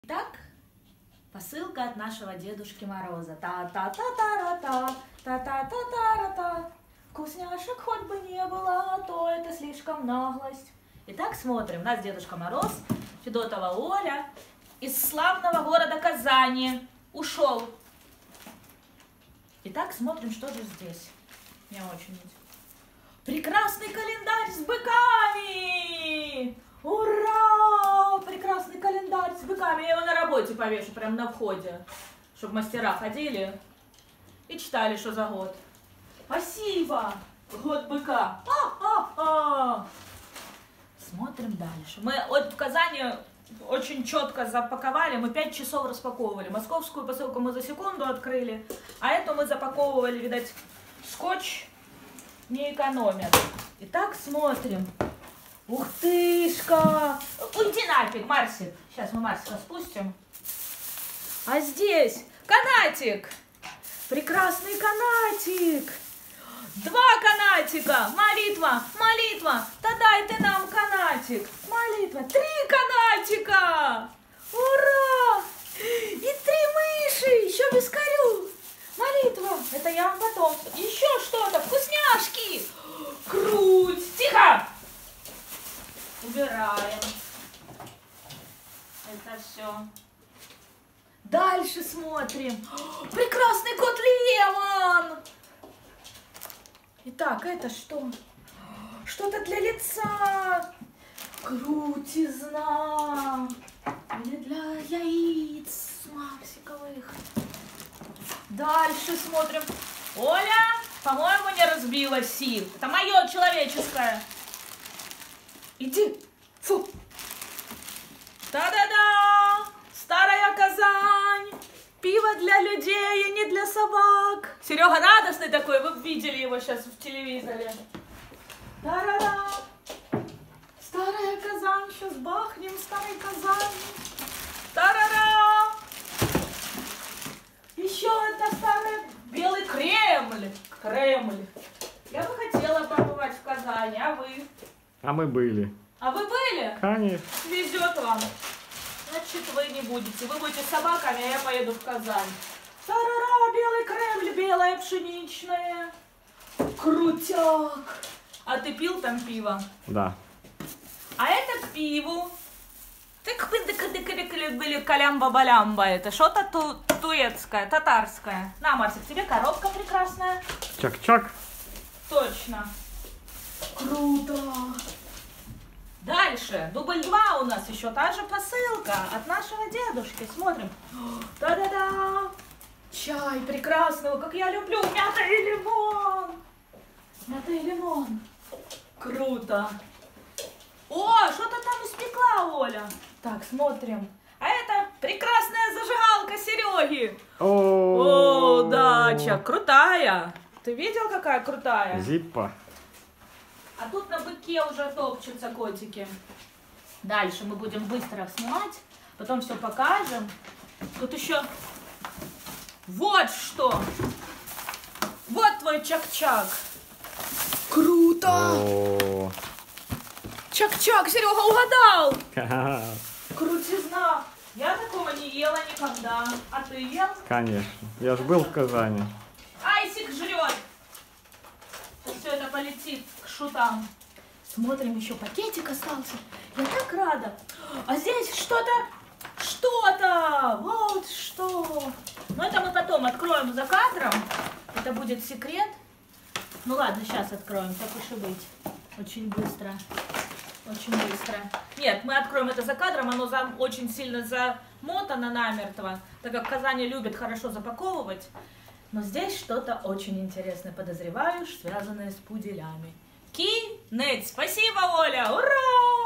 Итак, посылка от нашего Дедушки Мороза. Та-та-та-та-та-та, та-та-та-та-та-та. Вкусняшек хоть бы не было, а то это слишком наглость. Итак, смотрим. У нас Дедушка Мороз, Федотова Оля, из славного города Казани ушел. Итак, смотрим, что же здесь. Мне очень интересно. Прекрасный календарь с быками! Ура! Прекрасный календарь с быками. Я его на работе повешу, прямо на входе, чтобы мастера ходили и читали, что за год. Спасибо! Год быка. А-а-а! Смотрим дальше. Мы в Казани очень четко запаковали. Мы 5 часов распаковывали. Московскую посылку мы за секунду открыли, а эту мы запаковывали, видать, скотч не экономят. Итак, смотрим. Ух тышка! Уйди нафиг, Марсик. Сейчас мы Марсика спустим. А здесь канатик. Прекрасный канатик. 2 канатика. Молитва, молитва. Да дай ты нам канатик. Молитва. 3 канатика. Ура! И 3 мыши. Еще бескорю. Молитва. Это я вам потом. Еще что-то. Вкусняшки. Круть. Тихо. Убираем. Это все. Дальше смотрим. Прекрасный кот Лемон. Итак, это что? Что-то для лица. Крутизна. Или для яиц марсиковых. Дальше смотрим. Оля, по-моему, не разбила сил. Это мое человеческое. Иди. Фу. Та-да-да. Старая Казань. Пиво для людей, а не для собак. Серега радостный такой. Вы видели его сейчас в телевизоре. Та-да-да. Старая Казань. Сейчас бахнем старой Казани. Та-да-да. Еще одна старая. Белый Кремль. Кремль. Я бы хотела побывать в Казани, а вы? А мы были. А вы были? Конечно. Везет вам. Значит, вы не будете. Вы будете собаками, а я поеду в Казань. Тарара, белый Кремль, белое пшеничное. Крутяк. А ты пил там пиво? Да. А это пиво. Калямба-балямба. Это что-то туецкое, татарское. На, Марсик, тебе коробка прекрасная. Чак-чак. Точно. Круто. Дальше, дубль 2 у нас еще та же посылка от нашего дедушки. Смотрим. Да-да-да. Чай прекрасного, как я люблю. Мята и лимон. Мята и лимон. Круто. О, что-то там испекла Оля. Так, смотрим. А это прекрасная зажигалка Сереги. О, дача. Крутая. Ты видел, какая крутая? Зиппа. А тут на быке уже топчутся котики. Дальше мы будем быстро снимать, потом все покажем. Тут еще вот что. Вот твой чак-чак. Круто! Чак-чак, Серега угадал. Крутизна. Я такого не ела никогда. А ты ел? Конечно. Я же был в Казани. Айсик жрет. Сейчас все это полетит к шутам. Смотрим, еще пакетик остался. Я так рада. А здесь что-то. Вот что. Но это мы потом откроем за кадром. Это будет секрет. Ну ладно, сейчас откроем, так уж и быть. Очень быстро. Очень быстро. Нет, мы откроем это за кадром. Оно очень сильно замотано намертво. Так как в Казани любят хорошо запаковывать. Но здесь что-то очень интересное, подозреваю, связанное с пуделями. Кинец! Спасибо, Оля! Ура!